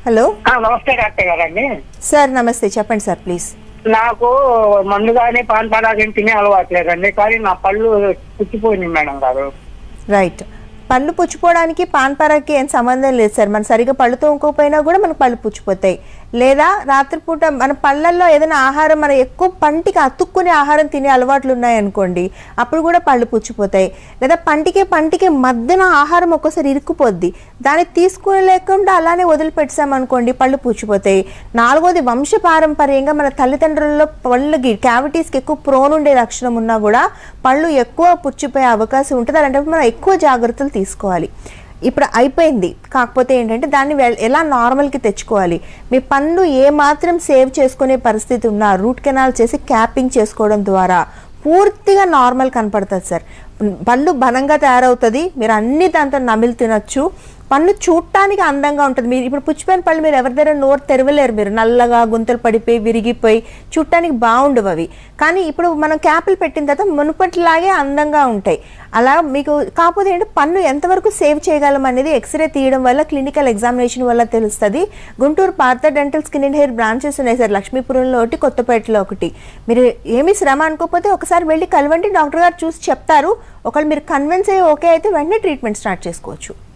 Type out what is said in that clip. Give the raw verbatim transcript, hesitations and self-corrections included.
Hello నమస్తే doctor గారండి. Sir నమస్తే, చెప్పండి సార్ ప్లీజ్. నాకు మందుగానే పాన్ పరాగం తినే అలవాటు లేదండి, కానీ నా పళ్ళు పుచ్చిపోయింది మేడం గారు. రైట్, పళ్ళు పుచ్చిపోవడానికి పాన్ పరాగ్కి ఏం సంబంధం లేదు సార్. మనం సరిగ్గా పళ్ళు తోముకోకపోయినా కూడా మనకు పళ్ళు పుచ్చిపోతాయి. లేదా రాత్రిపూట మన పళ్ళల్లో ఏదైనా ఆహారం మనం ఎక్కువ పంటికి అతుక్కునే ఆహారం తినే అలవాట్లు ఉన్నాయనుకోండి, అప్పుడు కూడా పళ్ళు పుచ్చిపోతాయి. లేదా పంటికి పంటికి మధ్యన ఆహారం ఒక్కోసారి ఇరుక్కుపోద్ది, దాన్ని తీసుకోలేకుండా అలానే వదిలిపెట్టామనుకోండి పళ్ళు పుచ్చిపోతాయి. నాలుగోది, వంశ పారంపర్యంగా మన తల్లిదండ్రుల్లో పళ్ళకి క్యావిటీస్కి ఎక్కువ ప్రోన్ ఉండే లక్షణం ఉన్నా కూడా పళ్ళు ఎక్కువ పుచ్చిపోయే అవకాశం ఉంటుంది. అలాంటప్పుడు మనం ఎక్కువ జాగ్రత్తలు తీసుకోవాలి. ఇప్పుడు అయిపోయింది, కాకపోతే ఏంటంటే దాన్ని ఎలా నార్మల్కి తెచ్చుకోవాలి. మీ పన్ను ఏ మాత్రం సేవ్ చేసుకునే పరిస్థితి ఉన్నా రూట్ కెనాల్ చేసి క్యాపింగ్ చేసుకోవడం ద్వారా పూర్తిగా నార్మల్ కనపడుతుంది సార్. పళ్ళు బలంగా తయారవుతుంది, మీరు అన్ని దాంతో నమిలి తినొచ్చు, పన్ను చూడటానికి అందంగా ఉంటుంది. మీరు ఇప్పుడు పుచ్చిపోయిన పళ్ళు మీరు ఎవరి దగ్గర నోరు తెరవలేరు, మీరు నల్లగా గుంతలు పడిపోయి విరిగిపోయి చూడటానికి బాగుండవు అవి. కానీ ఇప్పుడు మనం క్యాపులు పెట్టిన తర్వాత మునుపటిలాగే అందంగా ఉంటాయి. అలా మీకు కాకపోతే ఏంటంటే పన్ను ఎంతవరకు సేవ్ చేయగలం అనేది ఎక్స్రే తీయడం వల్ల, క్లినికల్ ఎగ్జామినేషన్ వల్ల తెలుస్తుంది. Guntur Partha dental skin and hair branches ఉన్నాయి సార్, లక్ష్మీపురంలో ఒకటి, కొత్తపేటలో ఒకటి. మీరు ఏమీ శ్రమ అనుకోకపోతే ఒకసారి వెళ్ళి కలవండి, డాక్టర్ గారు చూసి చెప్తారు. ఒకవేళ మీరు కన్విన్స్ అయ్యి ఓకే అయితే వెంటనే ట్రీట్మెంట్ స్టార్ట్ చేసుకోవచ్చు.